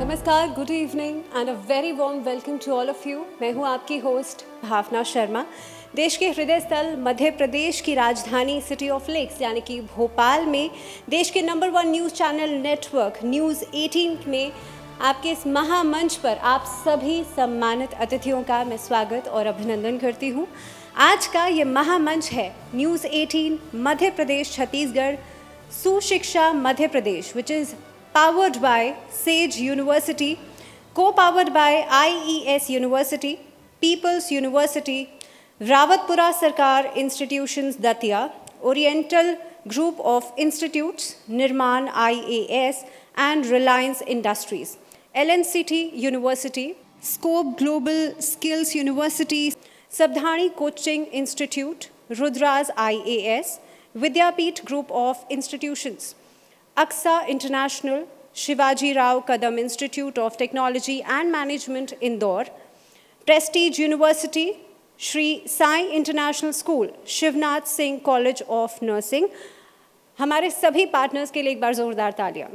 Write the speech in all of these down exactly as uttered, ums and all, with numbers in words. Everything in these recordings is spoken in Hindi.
नमस्कार, good evening and a very warm welcome to all of you. मैं हूं आपकी होस्ट भावना शर्मा। देश के हृदय स्थल मध्य प्रदेश की राजधानी सिटी ऑफ लेक्स यानी कि भोपाल में देश के number one news channel network news अठारह में आपके इस महामंच पर आप सभी सम्मानित अतिथियों का मैं स्वागत और अभिनंदन करती हूं। आज का ये महामंच है न्यूज़ अठारह Madhya Pradesh Chhattisgarh Sushiksha Madhya Pradesh, which is powered by Sage University, co-powered by I E S University, People's University, Rawatpura Sarkar Institutions Datia, Oriental Group of Institutes, Nirman I A S and Reliance Industries, L N C T University, Scope Global Skills University, Sabdhani Coaching Institute, Rudras I A S, Vidyapeeth Group of Institutions, Aksa International, Shivaji Rao Kadam Institute of Technology and Management, Indore, Prestige University, Shri Sai International School, Shivnath Singh College of Nursing। हमारे सभी पार्टनर्स के लिए एक बार ज़ोरदार तालियां।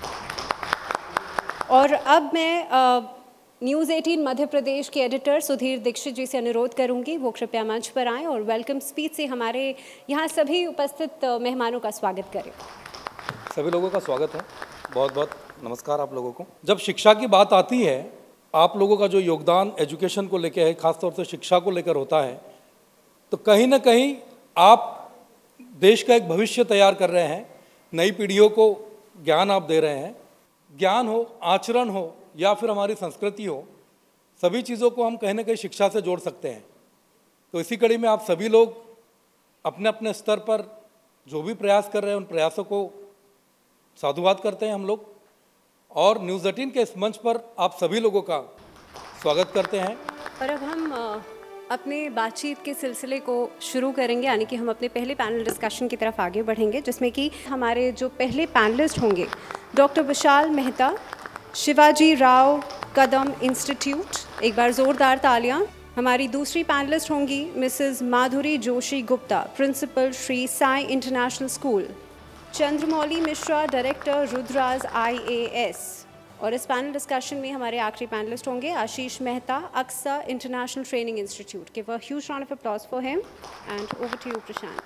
और अब मैं न्यूज़ अठारह मध्य प्रदेश के एडिटर सुधीर दीक्षित जी से अनुरोध करूंगी वो कृपया मंच पर आएँ और वेलकम स्पीच से हमारे यहाँ सभी उपस्थित मेहमानों का स्वागत करें। सभी लोगों का स्वागत है, बहुत बहुत नमस्कार आप लोगों को। जब शिक्षा की बात आती है, आप लोगों का जो योगदान एजुकेशन को लेकर है, खासतौर से शिक्षा को लेकर होता है, तो कहीं ना कहीं आप देश का एक भविष्य तैयार कर रहे हैं। नई पीढ़ियों को ज्ञान आप दे रहे हैं। ज्ञान हो, आचरण हो या फिर हमारी संस्कृति हो, सभी चीज़ों को हम कहीं ना कहीं शिक्षा से जोड़ सकते हैं। तो इसी कड़ी में आप सभी लोग अपने अपने स्तर पर जो भी प्रयास कर रहे हैं, उन प्रयासों को साधुवाद करते हैं हम लोग, और न्यूज़ अठारह के इस मंच पर आप सभी लोगों का स्वागत करते हैं। और अब हम अपने बातचीत के सिलसिले को शुरू करेंगे, यानी कि हम अपने पहले पैनल डिस्कशन की तरफ आगे बढ़ेंगे, जिसमें कि हमारे जो पहले पैनलिस्ट होंगे डॉक्टर विशाल मेहता, शिवाजी राव कदम इंस्टीट्यूट, एक बार ज़ोरदार तालियां। हमारी दूसरी पैनलिस्ट होंगी Mrs Madhuri Joshi Gupta, principal Shri Sai international school, Chandramouli Mishra, director Rudraj I A S. और इस पैनल डिस्कशन में हमारे आखिरी पैनलिस्ट होंगे Ashish Mehta, Aksa international training institute. Give a huge round of applause for him and over to you Prashant.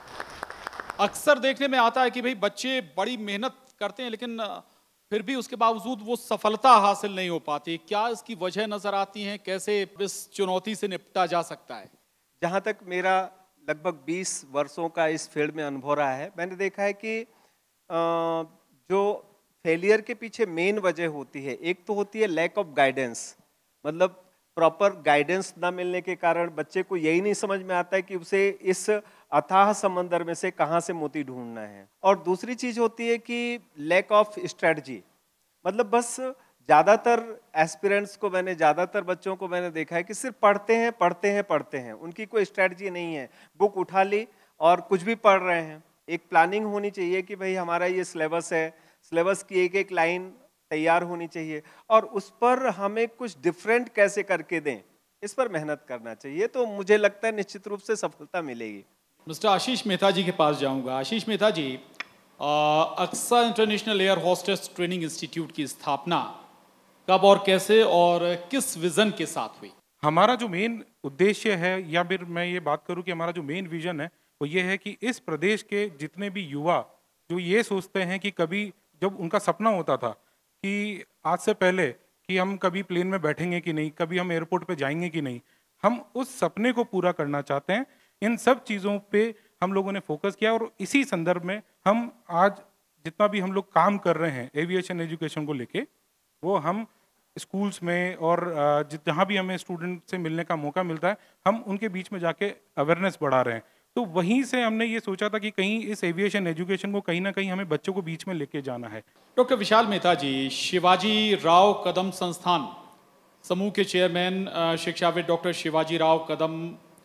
अक्सर देखने में आता है कि भाई बच्चे बड़ी मेहनत करते हैं, लेकिन फिर भी उसके बावजूद वो सफलता हासिल नहीं हो पाती। क्या इसकी वजह नजर आती है? कैसे इस चुनौती से निपटा जा सकता है? जहाँ तक मेरा लगभग बीस वर्षों का इस फील्ड में अनुभव रहा है, मैंने देखा है कि जो फेलियर के पीछे मेन वजह होती है, एक तो होती है लैक ऑफ गाइडेंस, मतलब प्रॉपर गाइडेंस ना मिलने के कारण बच्चे को यही नहीं समझ में आता है कि उसे इस अथाह समंदर में से कहाँ से मोती ढूंढना है। और दूसरी चीज़ होती है कि लैक ऑफ स्ट्रेटजी, मतलब बस ज़्यादातर एस्पिरेंट्स को मैंने ज़्यादातर बच्चों को मैंने देखा है कि सिर्फ पढ़ते हैं पढ़ते हैं पढ़ते हैं, उनकी कोई स्ट्रेटजी नहीं है। बुक उठा ली और कुछ भी पढ़ रहे हैं। एक प्लानिंग होनी चाहिए कि भाई हमारा ये सिलेबस है, सिलेबस की एक एक लाइन तैयार होनी चाहिए और उस पर हमें कुछ डिफरेंट कैसे करके दें, इस पर मेहनत करना चाहिए। तो मुझे लगता है निश्चित रूप से सफलता मिलेगी। मिस्टर आशीष मेहता जी के पास जाऊंगा। Ashish Mehta ji, Aksa international air hostess training institute की स्थापना कब और कैसे और किस विजन के साथ हुई? हमारा जो मेन उद्देश्य है, या फिर मैं ये बात करूं कि हमारा जो मेन विजन है वो ये है कि इस प्रदेश के जितने भी युवा जो ये सोचते हैं कि कभी जब उनका सपना होता था कि आज से पहले कि हम कभी प्लेन में बैठेंगे कि नहीं, कभी हम एयरपोर्ट पे जाएंगे कि नहीं, हम उस सपने को पूरा करना चाहते हैं। इन सब चीज़ों पे हम लोगों ने फोकस किया और इसी संदर्भ में हम आज जितना भी हम लोग काम कर रहे हैं एविएशन एजुकेशन को लेके, वो हम स्कूल्स में और जहाँ भी हमें स्टूडेंट से मिलने का मौका मिलता है, हम उनके बीच में जाके अवेयरनेस बढ़ा रहे हैं। तो वहीं से हमने ये सोचा था कि कहीं इस एविएशन एजुकेशन को कहीं ना कहीं हमें बच्चों को बीच में लेके जाना है। डॉक्टर विशाल मेहता जी, शिवाजी राव कदम संस्थान समूह के चेयरमैन शिक्षाविद डॉक्टर शिवाजी राव कदम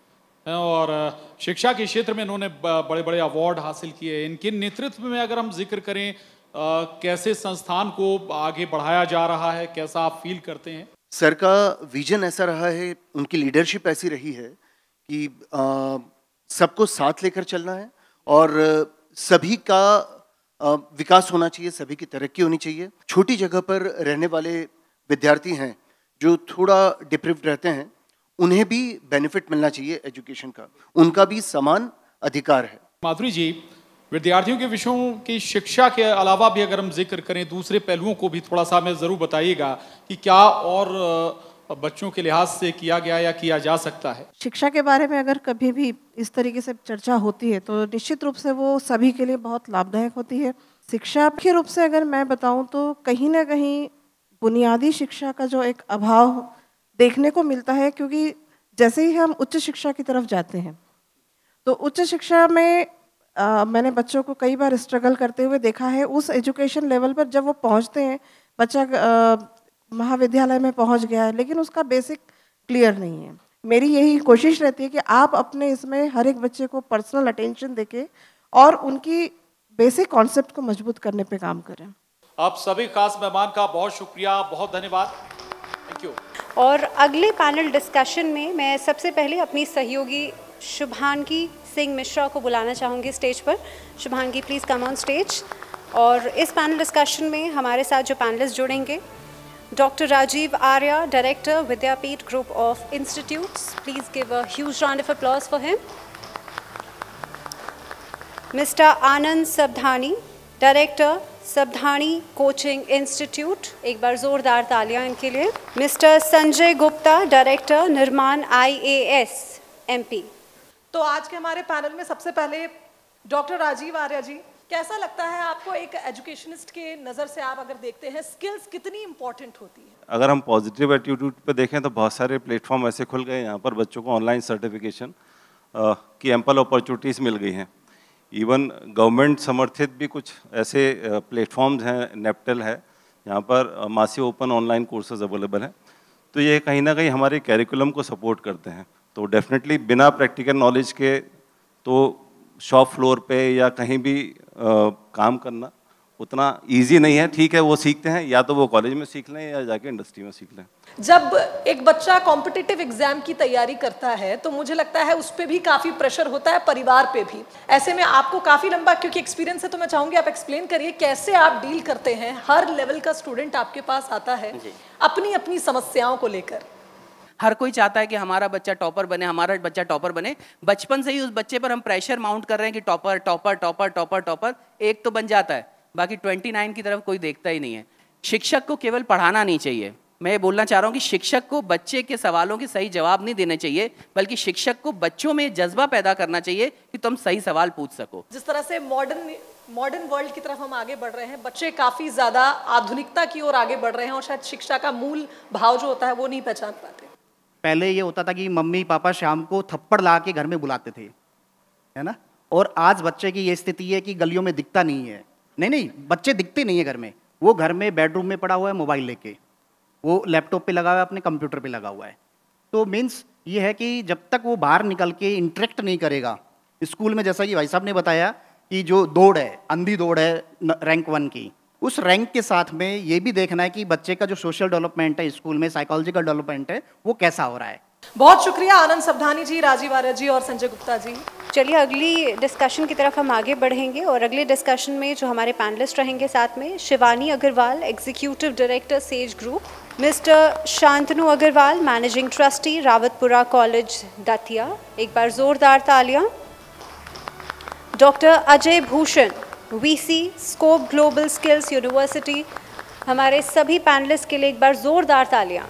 और शिक्षा के क्षेत्र में इन्होंने बड़े बड़े अवार्ड हासिल किए। इनके नेतृत्व में अगर हम जिक्र करें, आ, कैसे संस्थान को आगे बढ़ाया जा रहा है, कैसा आप फील करते हैं? सर का विजन ऐसा रहा है, उनकी लीडरशिप ऐसी रही है कि सबको साथ लेकर चलना है और सभी का अ, विकास होना चाहिए, सभी की तरक्की होनी चाहिए। छोटी जगह पर रहने वाले विद्यार्थी हैं जो थोड़ा डिप्रिव्ड रहते हैं, उन्हें भी बेनिफिट मिलना चाहिए एजुकेशन का, उनका भी समान अधिकार है। माधुरी जी, विद्यार्थियों के विषयों की शिक्षा के अलावा भी अगर हम जिक्र करें दूसरे पहलुओं को भी थोड़ा सा हमें ज़रूर बताइएगा कि क्या और बच्चों के लिहाज से किया गया या किया जा सकता है। शिक्षा के बारे में अगर कभी भी इस तरीके से चर्चा होती है तो निश्चित रूप से वो सभी के लिए बहुत लाभदायक होती है। शिक्षा मुख्य रूप से अगर मैं बताऊं तो कहीं ना कहीं बुनियादी शिक्षा का जो एक अभाव देखने को मिलता है, क्योंकि जैसे ही हम उच्च शिक्षा की तरफ जाते हैं तो उच्च शिक्षा में आ, मैंने बच्चों को कई बार स्ट्रगल करते हुए देखा है। उस एजुकेशन लेवल पर जब वो पहुंचते हैं, बच्चा आ, महाविद्यालय में पहुंच गया है लेकिन उसका बेसिक क्लियर नहीं है। मेरी यही कोशिश रहती है कि आप अपने इसमें हर एक बच्चे को पर्सनल अटेंशन देके और उनकी बेसिक कॉन्सेप्ट को मजबूत करने पे काम करें। आप सभी खास मेहमान का बहुत शुक्रिया, बहुत धन्यवाद, थैंक यू। और अगले पैनल डिस्कशन में मैं सबसे पहले अपनी सहयोगी शुभांगी सिंह मिश्रा को बुलाना चाहूँगी स्टेज पर। Shubhangi please come on stage. और इस पैनल डिस्कशन में हमारे साथ जो पैनलिस्ट जुड़ेंगे, doctor Rajeev Arya, director Vidyapeeth group of institutes, please give a huge round of applause for him. Mister Anand Sabdhani, director Sabdhani coaching institute, एक बार जोरदार तालियां इनके लिए। मिस्टर संजय गुप्ता, डायरेक्टर निर्माण आई ए एस एमपी। तो आज के हमारे पैनल में सबसे पहले डॉक्टर राजीव आर्या जी, कैसा लगता है आपको, एक एजुकेशनिस्ट के नज़र से आप अगर देखते हैं स्किल्स कितनी इंपॉर्टेंट होती है? अगर हम पॉजिटिव एटीट्यूड पे देखें तो बहुत सारे प्लेटफॉर्म ऐसे खुल गए यहाँ पर, बच्चों को ऑनलाइन सर्टिफिकेशन की एम्पल अपॉर्चुनिटीज़ मिल गई हैं। इवन गवर्नमेंट समर्थित भी कुछ ऐसे प्लेटफॉर्म्स हैं, नेप्टल है, यहाँ पर मासी ओपन ऑनलाइन कोर्सेज अवेलेबल हैं। तो ये कहीं ना कहीं हमारे कैरिकुलम को सपोर्ट करते हैं। तो डेफिनेटली बिना प्रैक्टिकल नॉलेज के तो शॉप फ्लोर पे या कहीं भी आ, काम करना उतना इजी नहीं है। ठीक है, वो सीखते हैं, या तो वो कॉलेज में सीख लें या जाके इंडस्ट्री में सीख लें। जब एक बच्चा कॉम्पिटिटिव एग्जाम की तैयारी करता है तो मुझे लगता है उस पर भी काफ़ी प्रेशर होता है, परिवार पे भी। ऐसे में आपको काफ़ी लंबा क्योंकि एक्सपीरियंस है तो मैं चाहूँगी आप एक्सप्लेन करिए कैसे आप डील करते हैं। हर लेवल का स्टूडेंट आपके पास आता है अपनी अपनी समस्याओं को लेकर। हर कोई चाहता है कि हमारा बच्चा टॉपर बने, हमारा बच्चा टॉपर बने। बचपन से ही उस बच्चे पर हम प्रेशर माउंट कर रहे हैं कि topper topper topper topper topper. एक तो बन जाता है, बाकी उनतीस की तरफ कोई देखता ही नहीं है। शिक्षक को केवल पढ़ाना नहीं चाहिए, मैं ये बोलना चाह रहा हूँ कि शिक्षक को बच्चे के सवालों के सही जवाब नहीं देने चाहिए, बल्कि शिक्षक को बच्चों में जज्बा पैदा करना चाहिए कि तुम सही सवाल पूछ सको। जिस तरह से मॉडर्न मॉडर्न वर्ल्ड की तरफ हम आगे बढ़ रहे हैं, बच्चे काफ़ी ज़्यादा आधुनिकता की ओर आगे बढ़ रहे हैं और शायद शिक्षा का मूल भाव जो होता है वो नहीं पहचान पाते। पहले ये होता था कि मम्मी पापा शाम को थप्पड़ ला के घर में बुलाते थे, है ना, और आज बच्चे की ये स्थिति है कि गलियों में दिखता नहीं है। नहीं नहीं बच्चे दिखते नहीं है घर में, वो घर में बेडरूम में पड़ा हुआ है मोबाइल लेके, वो लैपटॉप पे लगा हुआ है, अपने कंप्यूटर पे लगा हुआ है। तो मीन्स ये है कि जब तक वो बाहर निकल के इंटरेक्ट नहीं करेगा स्कूल में, जैसा कि भाई साहब ने बताया कि जो दौड़ है, अंधी दौड़ है रैंक वन की, उस रैंक के साथ में ये भी देखना है कि बच्चे का जो सोशल डेवलपमेंट है स्कूल में, साइकोलॉजिकल डेवलपमेंट है, वो कैसा हो रहा है। बहुत शुक्रिया आनंद सबधानी जी, राजीव आर्या जी और संजय गुप्ता जी। चलिए अगली डिस्कशन की तरफ हम आगे बढ़ेंगे और अगले डिस्कशन में जो हमारे पैनलिस्ट रहेंगे साथ में, Shivani Agarwal, executive director Sage group, mister Shantanu Agarwal, managing trustee Rawatpura college Datia, एक बार जोरदार तालियां। Doctor Ajay Bhushan, VC scope global skills university, हमारे सभी पैनलिस्ट के लिए एक बार जोरदार तालियां।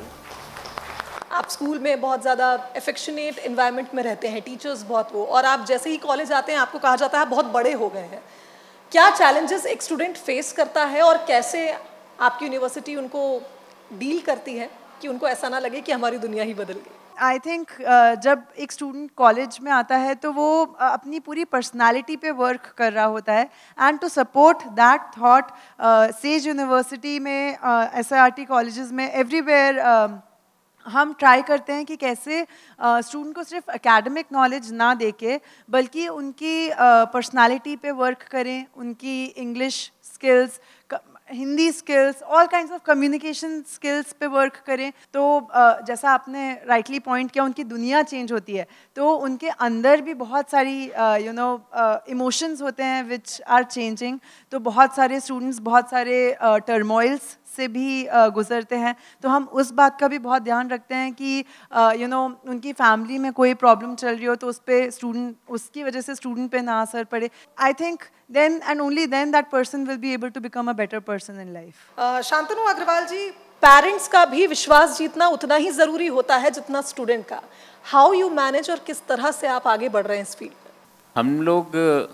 आप स्कूल में बहुत ज़्यादा एफेक्शनेट एनवायरनमेंट में रहते हैं, टीचर्स बहुत वो, और आप जैसे ही कॉलेज आते हैं आपको कहा जाता है बहुत बड़े हो गए हैं। क्या चैलेंजेस एक स्टूडेंट फेस करता है और कैसे आपकी यूनिवर्सिटी उनको डील करती है कि उनको ऐसा ना लगे कि हमारी दुनिया ही बदल गई? आई थिंक uh, जब एक स्टूडेंट कॉलेज में आता है तो वो uh, अपनी पूरी पर्सनालिटी पे वर्क कर रहा होता है, and to support that thought Sage university में, S I R T colleges में, एवरीवेयर uh, हम ट्राई करते हैं कि कैसे स्टूडेंट uh, को सिर्फ एकेडमिक नॉलेज ना देके बल्कि उनकी पर्सनालिटी uh, पे वर्क करें, उनकी English skills, Hindi skills, all kinds of communication skills पे वर्क करें, तो uh, जैसा आपने राइटली पॉइंट किया, उनकी दुनिया चेंज होती है, तो उनके अंदर भी बहुत सारी यू नो इमोशंस होते हैं विच आर चेंजिंग। तो बहुत सारे स्टूडेंट्स बहुत सारे टर्मोइल्स uh, से भी uh, गुजरते हैं, तो हम उस बात का भी बहुत ध्यान रखते हैं कि यू नो उनकी फैमिली में कोई प्रॉब्लम चल रही हो तो उस पर स्टूडेंट, उसकी वजह से स्टूडेंट पे ना असर पड़े। I think then and only then that person will be able to become a better person in life. uh, Shantanu Agrawal ji, parents का भी विश्वास जीतना उतना ही ज़रूरी होता है जितना स्टूडेंट का। हाउ यू मैनेज और किस तरह से आप आगे बढ़ रहे हैं इस फील्ड में? हम लोग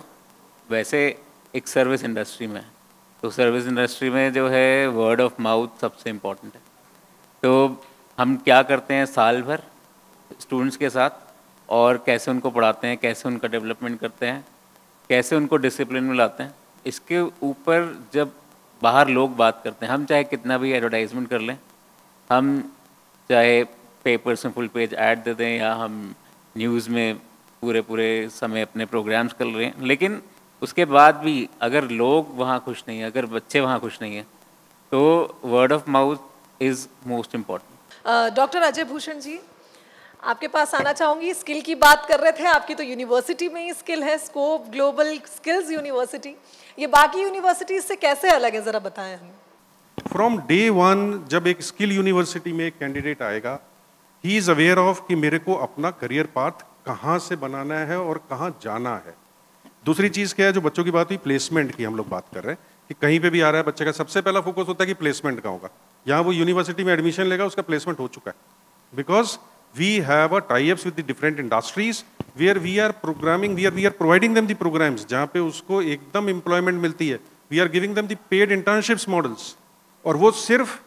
वैसे एक सर्विस इंडस्ट्री में, तो सर्विस इंडस्ट्री में जो है वर्ड ऑफ माउथ सबसे इम्पोर्टेंट है। तो हम क्या करते हैं साल भर स्टूडेंट्स के साथ, और कैसे उनको पढ़ाते हैं, कैसे उनका डेवलपमेंट करते हैं, कैसे उनको डिसिप्लिन में लाते हैं, इसके ऊपर जब बाहर लोग बात करते हैं, हम चाहे कितना भी एडवर्टाइजमेंट कर लें, हम चाहे पेपर्स में फुल पेज ऐड दे दें या हम न्यूज़ में पूरे पूरे समय अपने प्रोग्राम्स कर रहे हैं, लेकिन उसके बाद भी अगर लोग वहाँ खुश नहीं हैं, अगर बच्चे वहाँ खुश नहीं हैं, तो word of mouth is most important. Doctor Ajay Bhushan ji, आपके पास आना चाहूँगी। स्किल की बात कर रहे थे, आपकी तो यूनिवर्सिटी में ही स्किल है, स्कोप ग्लोबल स्किल्स यूनिवर्सिटी, ये बाकी यूनिवर्सिटीज से कैसे अलग है, ज़रा बताएं हमें। फ्रॉम डे वन जब एक स्किल यूनिवर्सिटी में एक कैंडिडेट आएगा, ही इज़ अवेयर ऑफ कि मेरे को अपना करियर पाथ कहाँ से बनाना है और कहाँ जाना है। दूसरी चीज़ क्या है, जो बच्चों की बात हुई प्लेसमेंट की, हम लोग बात कर रहे हैं कि कहीं पे भी आ रहा है बच्चे का सबसे पहला फोकस होता है कि प्लेसमेंट का होगा। यहाँ वो यूनिवर्सिटी में एडमिशन लेगा, उसका प्लेसमेंट हो चुका है, because we have a tie-ups with the different industries where we are programming, we are we are providing them the programs जहाँ पे उसको एकदम employment मिलती है। We are giving them the paid internships models, और वो सिर्फ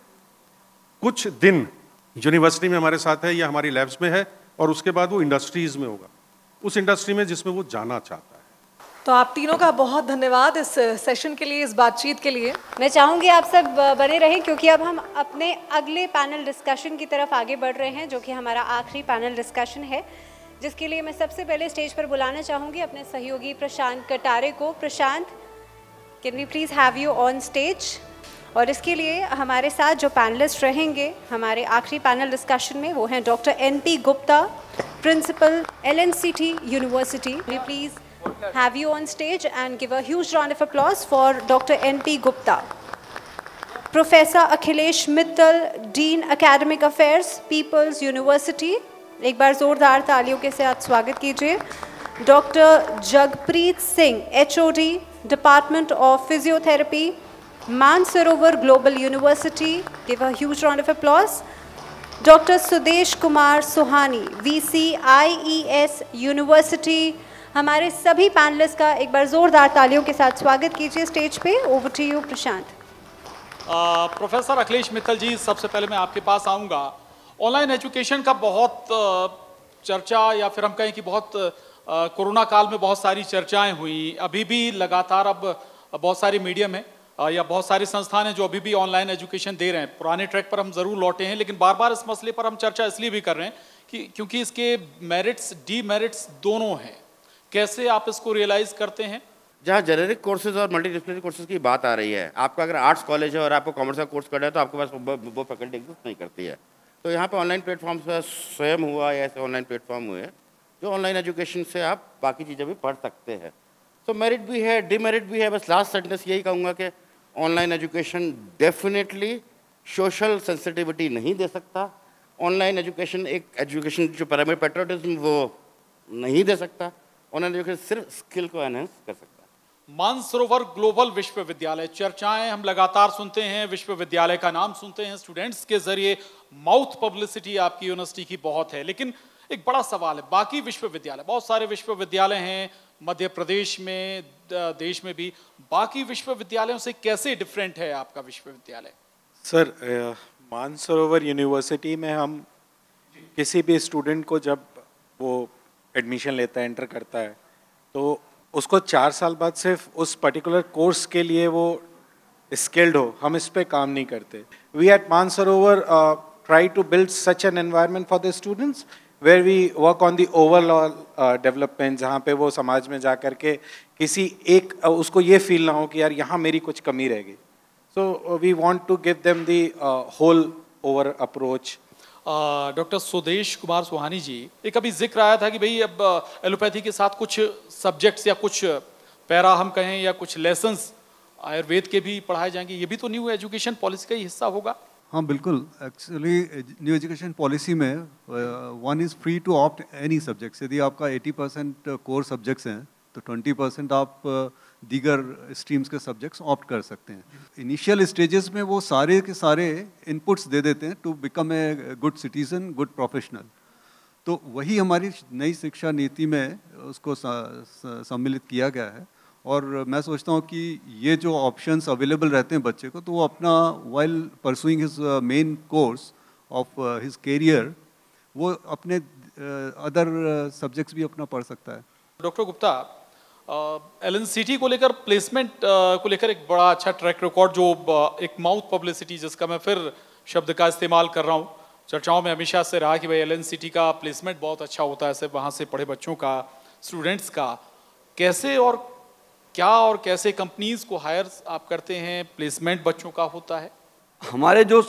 कुछ दिन यूनिवर्सिटी में हमारे साथ है या हमारी लैब्स में है, और उसके बाद वो इंडस्ट्रीज में होगा, उस इंडस्ट्री में जिसमें वो जाना चाहता है। तो आप तीनों का बहुत धन्यवाद इस सेशन के लिए, इस बातचीत के लिए। मैं चाहूँगी आप सब बने रहें, क्योंकि अब हम अपने अगले पैनल डिस्कशन की तरफ आगे बढ़ रहे हैं, जो कि हमारा आखिरी पैनल डिस्कशन है, जिसके लिए मैं सबसे पहले स्टेज पर बुलाना चाहूँगी अपने सहयोगी प्रशांत कटारे को। Prashant, can we please have you on stage? और इसके लिए हमारे साथ जो पैनलिस्ट रहेंगे हमारे आखिरी पैनल डिस्कशन में, वो हैं doctor N P Gupta, principal L N C T university. We please have you on stage and give a huge round of applause for Doctor N P Gupta. Professor Akhilesh Mittal, Dean Academic Affairs, People's University, एक बार जोरदार तालियों के साथ स्वागत कीजिए। Doctor Jagpreet Singh, H O D, Department of Physiotherapy, Mansarovar global university, give a huge round of applause. Doctor Sudesh Kumar Suhani, V C I E S university. हमारे सभी पैनलिस्ट का एक बार जोरदार तालियों के साथ स्वागत कीजिए स्टेज पे। Over to you Prashant. Professor Akhilesh Mittal ji, सबसे पहले मैं आपके पास आऊँगा। ऑनलाइन एजुकेशन का बहुत चर्चा, या फिर हम कहें कि बहुत कोरोना काल में बहुत सारी चर्चाएं हुई, अभी भी लगातार अब बहुत सारी मीडियम है या बहुत सारे संस्थान हैं जो अभी भी ऑनलाइन एजुकेशन दे रहे हैं। पुराने ट्रैक पर हम ज़रूर लौटे हैं, लेकिन बार बार इस मसले पर हम चर्चा इसलिए भी कर रहे हैं कि क्योंकि इसके मेरिट्स डीमेरिट्स दोनों हैं। कैसे आप इसको रियलाइज करते हैं? जहाँ जेनेरिक कोर्सेज और मल्टीडिसिप्लिनरी कोर्सेज की बात आ रही है, आपका अगर आर्ट्स कॉलेज है और आपको कॉमर्स का कोर्स करना है तो आपके पास वो फैकल्टी एग्जिस्ट नहीं करती है। तो यहाँ पे ऑनलाइन प्लेटफॉर्म से स्वयं हुआ या ऐसे ऑनलाइन प्लेटफॉर्म हुए जो ऑनलाइन एजुकेशन से आप बाकी चीज़ें भी पढ़ सकते हैं। तो मेरिट भी है, डिमेरिट भी है। बस लास्ट सेंटेंस यही कहूँगा कि online education definitely social sensitivity नहीं दे सकता। ऑनलाइन एजुकेशन एक एजुकेशन जो प्राइमरी पैट्रियोटिज्म वो नहीं दे सकता। ऑनलाइन एजुकेशन सिर्फ स्किल को एनहेंस कर सकता है। मानसरोवर ग्लोबल विश्वविद्यालय, चर्चाएं हम लगातार सुनते हैं, विश्वविद्यालय का नाम सुनते हैं, स्टूडेंट्स के जरिए माउथ पब्लिसिटी आपकी यूनिवर्सिटी की बहुत है। लेकिन एक बड़ा सवाल है, बाकी विश्वविद्यालय, बहुत सारे विश्वविद्यालय हैं मध्य प्रदेश में, देश में भी, बाकी विश्वविद्यालयों से कैसे डिफरेंट है आपका विश्वविद्यालय? सर, मानसरोवर यूनिवर्सिटी में हम किसी भी स्टूडेंट को जब वो एडमिशन लेता है, एंटर करता है, तो उसको चार साल बाद सिर्फ उस पर्टिकुलर कोर्स के लिए वो स्किल्ड हो, हम इस पे काम नहीं करते। We at Mansarovar try to build such an environment for the students where we work on the overall development, जहाँ पे वो समाज में जा कर के किसी एक uh, उसको ये फील ना हो कि यार यहाँ मेरी कुछ कमी रहेगी। So we want to give them the uh, whole over approach. Doctor Sudesh Kumar Suhani ji, एक अभी जिक्र आया था कि भाई अब एलोपैथी के साथ कुछ सब्जेक्ट्स या कुछ पैरा हम कहें या कुछ लेसन्स आयुर्वेद के भी पढ़ाए जाएंगे, ये भी तो न्यू एजुकेशन पॉलिसी का ही हिस्सा होगा? हाँ बिल्कुल, एक्चुअली न्यू एजुकेशन पॉलिसी में one is free to opt any subjects. यदि आपका अस्सी परसेंट कोर सब्जेक्ट्स हैं तो बीस परसेंट आप uh, दीगर स्ट्रीम्स के सब्जेक्ट्स ऑप्ट कर सकते हैं। इनिशियल स्टेजेस में वो सारे के सारे इनपुट्स दे देते हैं to become a good citizen, good professional. तो वही हमारी नई शिक्षा नीति में उसको सम्मिलित किया गया है और मैं सोचता हूँ कि ये जो ऑप्शंस अवेलेबल रहते हैं बच्चे को, तो वो अपना while pursuing his main course of his career वो अपने अदर uh, सब्जेक्ट्स भी अपना पढ़ सकता है। Doctor Gupta, L N C T को लेकर प्लेसमेंट uh, को लेकर एक बड़ा अच्छा ट्रैक रिकॉर्ड, जो uh, एक माउथ पब्लिसिटी जिसका मैं फिर शब्द का इस्तेमाल कर रहा हूँ, चर्चाओं में हमेशा से रहा कि भाई एल एन सी टी का प्लेसमेंट बहुत अच्छा होता है, सिर्फ वहाँ से पढ़े बच्चों का, स्टूडेंट्स का। कैसे और क्या और कैसे कंपनीज को हायर आप करते हैं, प्लेसमेंट बच्चों का होता है? हमारे जो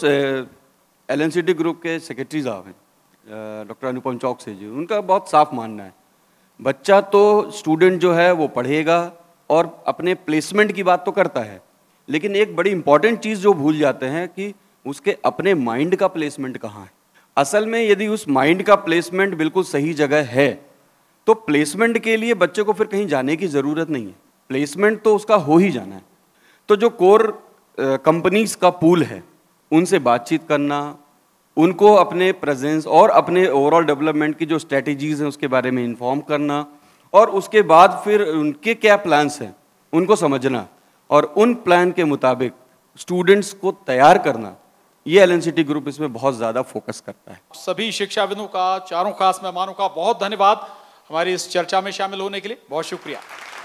L N C T group के सेक्रेटरी साहब हैं डॉक्टर अनुपम चौक से जी, उनका बहुत साफ मानना है बच्चा तो स्टूडेंट जो है वो पढ़ेगा और अपने प्लेसमेंट की बात तो करता है, लेकिन एक बड़ी इंपॉर्टेंट चीज़ जो भूल जाते हैं कि उसके अपने माइंड का प्लेसमेंट कहाँ है। असल में यदि उस माइंड का प्लेसमेंट बिल्कुल सही जगह है तो प्लेसमेंट के लिए बच्चे को फिर कहीं जाने की ज़रूरत नहीं है, प्लेसमेंट तो उसका हो ही जाना है। तो जो कोर कंपनीज का पूल है उनसे बातचीत करना, उनको अपने प्रेजेंस और अपने ओवरऑल डेवलपमेंट की जो स्ट्रेटजीज़ हैं उसके बारे में इन्फॉर्म करना और उसके बाद फिर उनके क्या प्लान्स हैं उनको समझना और उन प्लान के मुताबिक स्टूडेंट्स को तैयार करना, ये L N C T group इसमें बहुत ज़्यादा फोकस करता है। सभी शिक्षाविदों का, चारों खास मेहमानों का बहुत धन्यवाद हमारी इस चर्चा में शामिल होने के लिए, बहुत शुक्रिया।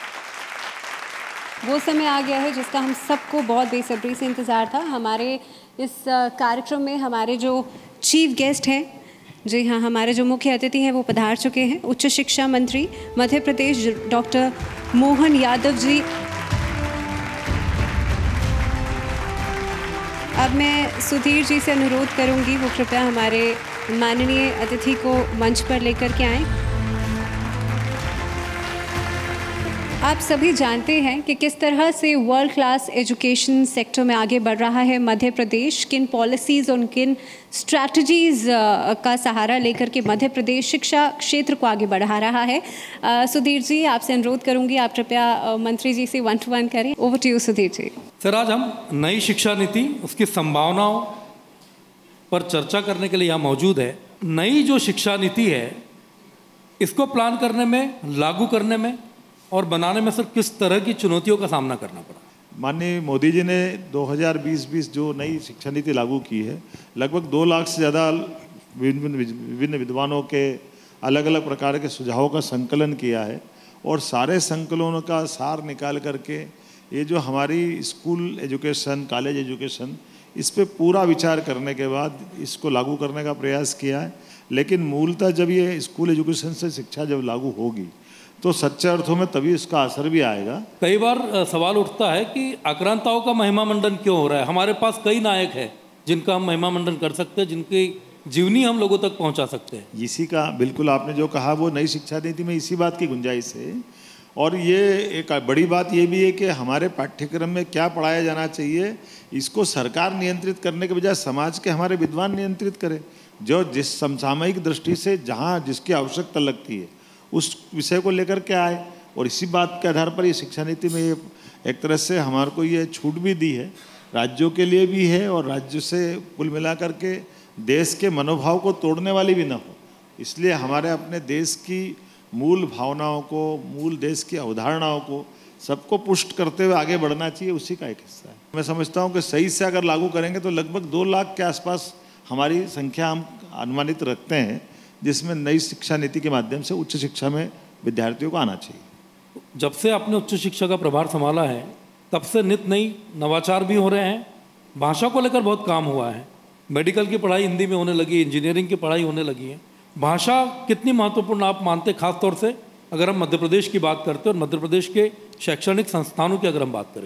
वो समय आ गया है जिसका हम सबको बहुत बेसब्री से इंतज़ार था। हमारे इस कार्यक्रम में हमारे जो चीफ गेस्ट हैं, जी हाँ, हमारे जो मुख्य अतिथि हैं वो पधार चुके हैं। उच्च शिक्षा मंत्री मध्य प्रदेश डॉक्टर मोहन यादव जी। अब मैं सुधीर जी से अनुरोध करूंगी वो कृपया हमारे माननीय अतिथि को मंच पर लेकर के आएं। आप सभी जानते हैं कि किस तरह से वर्ल्ड क्लास एजुकेशन सेक्टर में आगे बढ़ रहा है मध्य प्रदेश, किन पॉलिसीज़ और किन स्ट्रैटेजीज़ का सहारा लेकर के मध्य प्रदेश शिक्षा क्षेत्र को आगे बढ़ा रहा है। सुधीर जी, आपसे अनुरोध करूंगी आप कृपया मंत्री जी से वन टू वन करें। Over to you Sudhir ji. Sir, आज हम नई शिक्षा नीति, उसकी संभावनाओं पर चर्चा करने के लिए यहाँ मौजूद है। नई जो शिक्षा नीति है इसको प्लान करने में, लागू करने में और बनाने में सर किस तरह की चुनौतियों का सामना करना पड़ा? माननीय मोदी जी ने दो हज़ार बीस बीस जो नई शिक्षा नीति लागू की है, लगभग दो लाख से ज़्यादा विभिन्न विभिन्न विद्वानों के अलग अलग प्रकार के सुझावों का संकलन किया है और सारे संकलनों का सार निकाल करके ये जो हमारी स्कूल एजुकेशन, कॉलेज एजुकेशन, इस पे पूरा विचार करने के बाद इसको लागू करने का प्रयास किया है। लेकिन मूलतः जब ये स्कूल एजुकेशन से शिक्षा जब लागू होगी तो सच्चे अर्थों में तभी इसका असर भी आएगा। कई बार सवाल उठता है कि आक्रांताओं का महिमा मंडन क्यों हो रहा है? हमारे पास कई नायक हैं जिनका हम महिमा मंडन कर सकते हैं, जिनकी जीवनी हम लोगों तक पहुंचा सकते हैं। इसी का बिल्कुल आपने जो कहा वो नई शिक्षा नीति में इसी बात की गुंजाइश है। और ये एक बड़ी बात ये भी है कि हमारे पाठ्यक्रम में क्या पढ़ाया जाना चाहिए, इसको सरकार नियंत्रित करने के बजाय समाज के हमारे विद्वान नियंत्रित करें, जो जिस समसामयिक दृष्टि से जहाँ जिसकी आवश्यकता लगती है उस विषय को लेकर के आए। और इसी बात के आधार पर ये शिक्षा नीति में ये एक तरह से हमारे को ये छूट भी दी है, राज्यों के लिए भी है और राज्य से कुल मिलाकर के देश के मनोभाव को तोड़ने वाली भी ना हो। इसलिए हमारे अपने देश की मूल भावनाओं को, मूल देश की अवधारणाओं को सबको पुष्ट करते हुए आगे बढ़ना चाहिए, उसी का एक हिस्सा है। मैं समझता हूँ कि सही से अगर लागू करेंगे तो लगभग दो लाख के आसपास हमारी संख्या हम अनुमानित रखते हैं, जिसमें नई शिक्षा नीति के माध्यम से उच्च शिक्षा में विद्यार्थियों को आना चाहिए। जब से आपने उच्च शिक्षा का प्रभार संभाला है तब से नित नई नवाचार भी हो रहे हैं, भाषा को लेकर बहुत काम हुआ है, मेडिकल की पढ़ाई हिंदी में होने लगी, इंजीनियरिंग की पढ़ाई होने लगी है। भाषा कितनी महत्वपूर्ण आप मानते, खास तौर से अगर हम मध्य प्रदेश की बात करते हैं और मध्य प्रदेश के शैक्षणिक संस्थानों की अगर हम बात करें तो?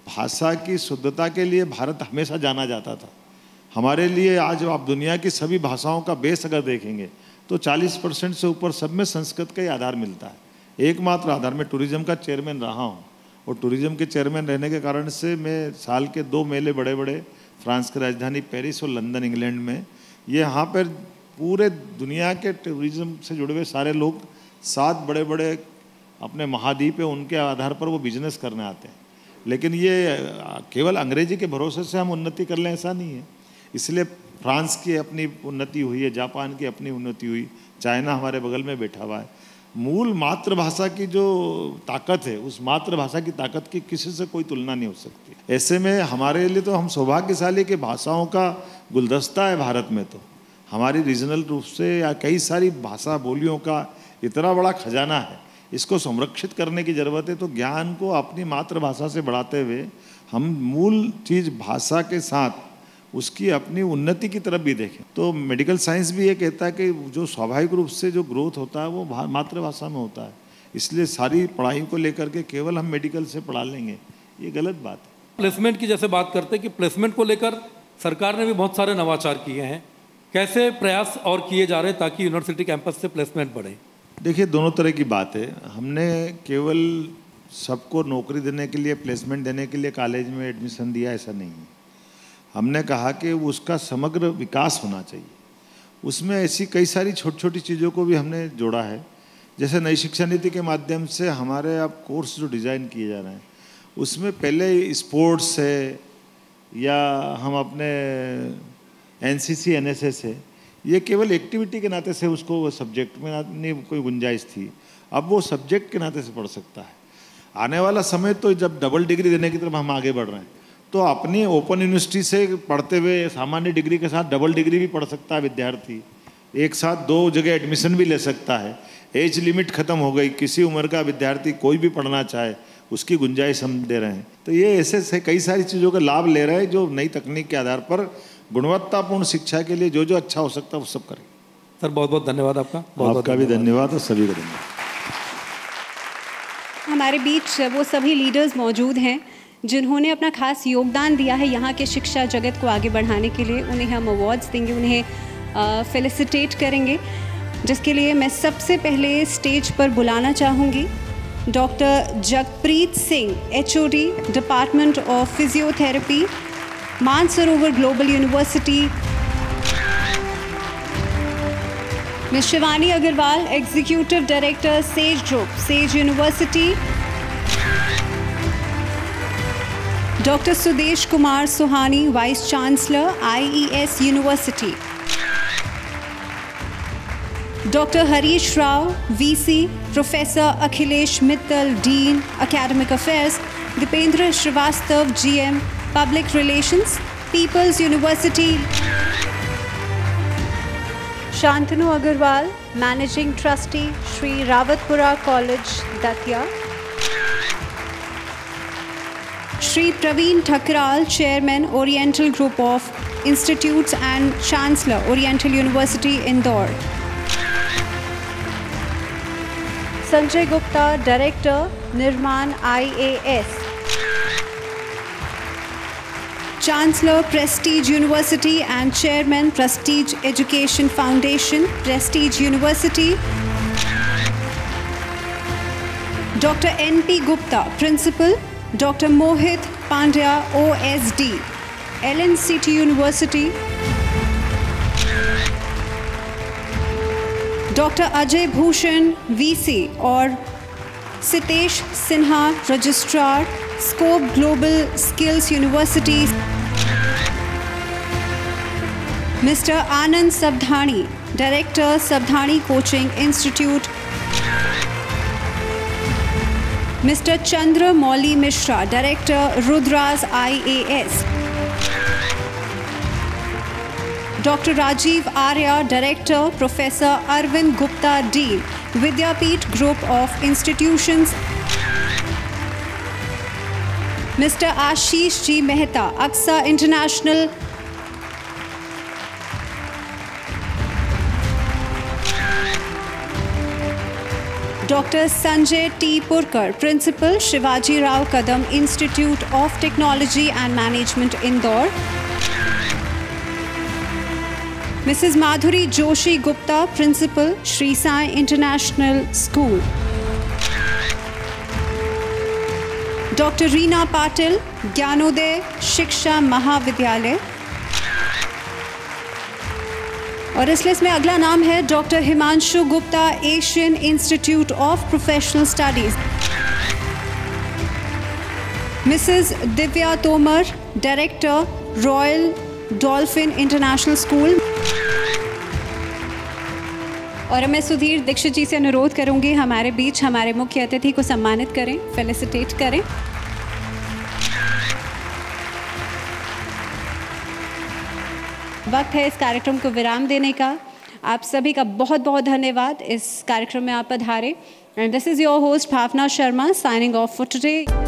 भाषा की शुद्धता के लिए भारत हमेशा जाना जाता था। हमारे लिए आज आप दुनिया की सभी भाषाओं का बेस अगर देखेंगे तो चालीस परसेंट से ऊपर सब में संस्कृत का ही आधार मिलता है। एकमात्र आधार, में टूरिज्म का चेयरमैन रहा हूँ और टूरिज्म के चेयरमैन रहने के कारण से मैं साल के दो मेले बड़े बड़े फ्रांस की राजधानी पेरिस और लंदन इंग्लैंड में, ये यहाँ पर पूरे दुनिया के टूरिज्म से जुड़े हुए सारे लोग सात बड़े बड़े अपने महाद्वीप है उनके आधार पर वो बिजनेस करने आते हैं। लेकिन ये केवल अंग्रेजी के भरोसे से हम उन्नति कर लें ऐसा नहीं है। इसलिए फ्रांस की अपनी उन्नति हुई है, जापान की अपनी उन्नति हुई, चाइना हमारे बगल में बैठा हुआ है। मूल मातृभाषा की जो ताकत है, उस मातृभाषा की ताकत की किसी से कोई तुलना नहीं हो सकती। ऐसे में हमारे लिए तो हम सौभाग्यशाली कि भाषाओं का गुलदस्ता है भारत में। तो हमारी रीजनल रूप से या कई सारी भाषा बोलियों का इतना बड़ा खजाना है, इसको संरक्षित करने की ज़रूरत है। तो ज्ञान को अपनी मातृभाषा से बढ़ाते हुए हम मूल चीज़ भाषा के साथ उसकी अपनी उन्नति की तरफ भी देखें। तो मेडिकल साइंस भी ये कहता है कि जो स्वाभाविक रूप से जो ग्रोथ होता है वो मातृभाषा में होता है। इसलिए सारी पढ़ाई को लेकर के केवल हम मेडिकल से पढ़ा लेंगे, ये गलत बात है। प्लेसमेंट की जैसे बात करते हैं कि प्लेसमेंट को लेकर सरकार ने भी बहुत सारे नवाचार किए हैं, कैसे प्रयास और किए जा रहे हैं ताकि यूनिवर्सिटी कैंपस से प्लेसमेंट बढ़े? देखिए, दोनों तरह की बात है। हमने केवल सबको नौकरी देने के लिए, प्लेसमेंट देने के लिए कॉलेज में एडमिशन दिया, ऐसा नहीं है। हमने कहा कि उसका समग्र विकास होना चाहिए। उसमें ऐसी कई सारी छोटी छोटी चीज़ों को भी हमने जोड़ा है। जैसे नई शिक्षा नीति के माध्यम से हमारे अब कोर्स जो डिज़ाइन किए जा रहे हैं उसमें पहले स्पोर्ट्स है या हम अपने एनसीसी एनएसएस है, ये केवल एक्टिविटी के नाते से उसको सब्जेक्ट में नहीं कोई गुंजाइश थी, अब वो सब्जेक्ट के नाते से पढ़ सकता है। आने वाला समय तो जब डबल डिग्री देने की तरफ हम आगे बढ़ रहे हैं, तो अपनी ओपन यूनिवर्सिटी से पढ़ते हुए सामान्य डिग्री के साथ डबल डिग्री भी पढ़ सकता है विद्यार्थी, एक साथ दो जगह एडमिशन भी ले सकता है। एज लिमिट ख़त्म हो गई, किसी उम्र का विद्यार्थी कोई भी पढ़ना चाहे उसकी गुंजाइश हम दे रहे हैं। तो ये ऐसे से कई सारी चीज़ों का लाभ ले रहे हैं जो नई तकनीक के आधार पर गुणवत्तापूर्ण शिक्षा के लिए जो जो अच्छा हो सकता है वो सब करें। सर बहुत बहुत धन्यवाद आपका। बहुत आपका भी धन्यवाद और सभी को धन्यवाद। हमारे बीच वो सभी लीडर्स मौजूद हैं जिन्होंने अपना खास योगदान दिया है यहाँ के शिक्षा जगत को आगे बढ़ाने के लिए। उन्हें हम अवार्ड्स देंगे, उन्हें फेलिसिटेट करेंगे, जिसके लिए मैं सबसे पहले स्टेज पर बुलाना चाहूँगी doctor Jagpreet Singh, HOD department of physiotherapy, Mansarovar global university, miss Shivani Agarwal, executive director Sage group, Sage university, doctor Sudesh Kumar Suhani, vice chancellor, IES university, doctor Harish Rao, VC, professor Akhilesh Mittal, dean academic affairs, Dipendra Shrivastava, GM public relations, people's university, Shantanu Agarwal, managing trustee, Shri Rawatpura college Datia, Shri Praveen Thakral, chairman, oriental group of institutes and chancellor, oriental university Indore, Sanjay Gupta, director, Nirman IAS, Chancellor, Prestige University and Chairman, Prestige Education Foundation, Prestige University, Doctor N P Gupta, Principal, Doctor Mohit Pandya, O S D, Ellen City University, Doctor Ajay Bhushan, V C और Sitesh Sinha, Registrar, Scope Global Skills University, Mister Anand Sabdhani, Director, Sabdhani Coaching Institute, Mister Chandra Mauli Mishra, Director, Rudras I A S, Doctor Rajiv Arya, Director, Professor Arvind Gupta, Dean, Vidyapeeth Group of Institutions, Mister Ashish G. Mehta, Aksa International, Doctor Sanjay T. Purkar, Principal, Shivaji Rao Kadam Institute of Technology and Management, Indore. Missus Madhuri Joshi Gupta, Principal, Shri Sai International School. Doctor Reena Patil, Gyanoday Shiksha Mahavidyalay. और इस लिस्ट में अगला नाम है doctor Himanshu Gupta, Asian institute of professional studies. Mrs Divya Tomar, director, royal dolphin international school. और मैं सुधीर दीक्षित जी से अनुरोध करूंगी हमारे बीच हमारे मुख्य अतिथि को सम्मानित करें, फेलिसिटेट करें. वक्त है इस कार्यक्रम को विराम देने का. आप सभी का बहुत बहुत धन्यवाद इस कार्यक्रम में आप पधारे. And this is your host Bhavna Sharma signing off for today.